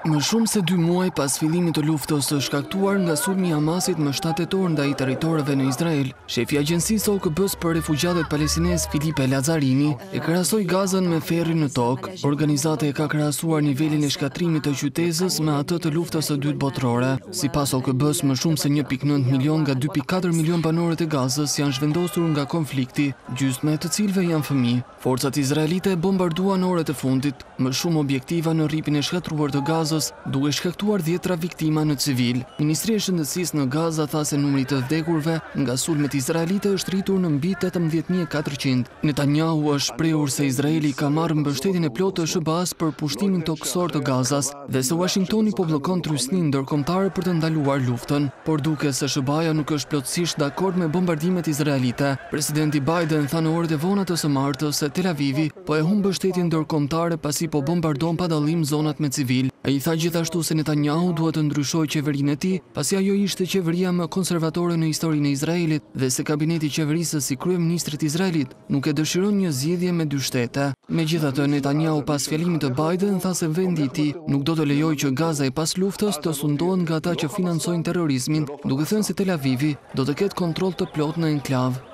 Më shumë se 2 muaj pas fillimit të luftës së shkaktuar nga sulmi i Hamasit më 7 tetor ndaj territoreve në Izrael, shefi i Agjencisë OKB-s për refugjatët palestinezë Filipe Lazarini e krahasoi Gazën me ferrin në tokë. Organizata e ka krahasuar nivelin e shkatrimit të qytetës me atë të luftës së dytë botërore. Sipas OKB-s, më shumë se 1.9 milion nga 2.4 milion banorët e Gazës janë zhvendosur nga konflikti, gjysma e të cilëve janë fëmijë. Forcat izraelite bombarduan në orët e fundit më shumë objektiva në rripin e shkatruar të Gazës, duke shkaktuar 10 viktima në civil. Ministria e Shëndetësisë në Gaza tha se numri të vdekurve nga sulmet izraelite është rritur në mbi 18.400. Netanyahu është shprehur se Izraeli ka marrë mbështetjen e plotë të SBA-s për pushtimin toksor të Gazas dhe se Washingtoni po bllokon trysninë ndërkombëtare për të ndaluar luftën, por duke se SBA-ja nuk është plotësisht dakord me bombardimet izraelite. Presidenti Biden tha në orët e vona të së martës se Tel Avivi po e humb mbështetjen ndërkombëtare pasi po bombardon pa dallim zonat me civil. Ai tha gjithashtu se Netanyahu duhet të ndryshojë qeverinë e tij, pasi ajo ishte qeveria më konservatore në historinë e Izraelit dhe se kabineti i qeverisë si kryeministrit izraelit nuk e dëshiron një zgjidhje me 2 shtete. Megjithatë, Netanyahu pas fjalimit të Biden tha se vendi i tij nuk do të lejojë që Gaza e pas luftës të sundohet nga ata që financojnë terrorizmin, duke thënë se Tel Avivi do të ketë kontroll të plotë në enklav.